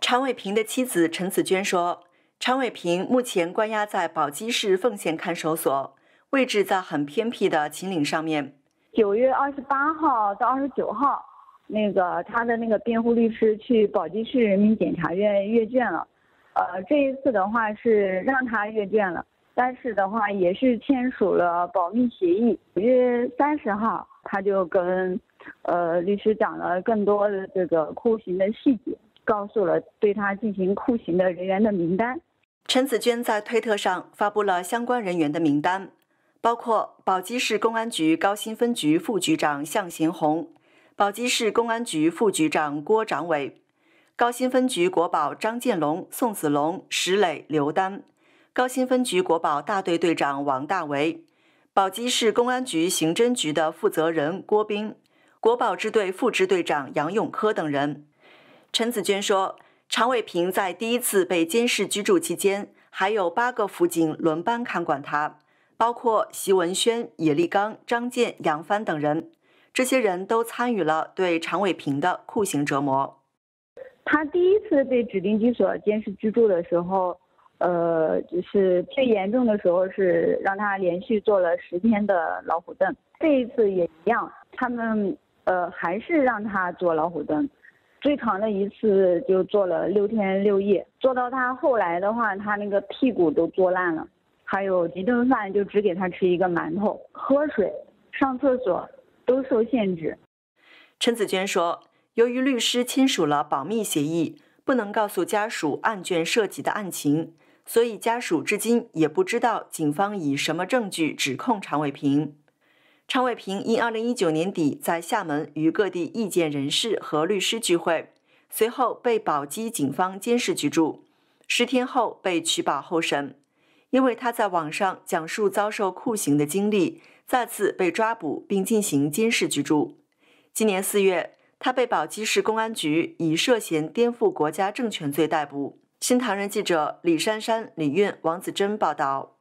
常伟平的妻子陈子娟说，常伟平目前关押在宝鸡市凤县看守所，位置在很偏僻的秦岭上面。 9月28号到29号，他的辩护律师去宝鸡市人民检察院阅卷了。这一次的话是让他阅卷了，但是的话也是签署了保密协议。9月30号，他就跟律师讲了更多的这个酷刑的细节。告诉了对他进行酷刑的人员的名单。 陈子娟在推特上发布了相关人员的名单，包括宝鸡市公安局高新分局副局长向贤红、宝鸡市公安局副局长郭长伟、高新分局国保张建龙、宋子龙、石磊、刘丹、高新分局国保大队队长王大为、宝鸡市公安局刑侦局的负责人郭斌、国保支队副支队长杨永科等人。陈子娟说，常伟平在第一次被监视居住期间，还有8个辅警轮班看管他，包括席文轩、野立刚、张健、杨帆等人。这些人都参与了对常伟平的酷刑折磨。 他第一次被指定居所监视居住的时候，就是最严重的时候是让他连续坐了10天的老虎凳。这一次也一样，他们还是让他坐老虎凳。最长的一次就坐了6天6夜，坐到他后来的话，他屁股都坐烂了，还有一顿饭就只给他吃一个馒头，喝水、上厕所都受限制。 陈子娟说，由于律师签署了保密协议，不能告诉家属案卷涉及的案情，所以家属至今也不知道警方以什么证据指控常伟平。常伟平因2019年底在厦门与各地意见人士和律师聚会，随后被宝鸡警方监视居住，10天后被取保候审。因为他在网上讲述遭受酷刑的经历，再次被抓捕并进行监视居住。今年4月，他被宝鸡市公安局以涉嫌颠覆国家政权罪逮捕。新唐人记者李珊珊、李韵、王子珍报道。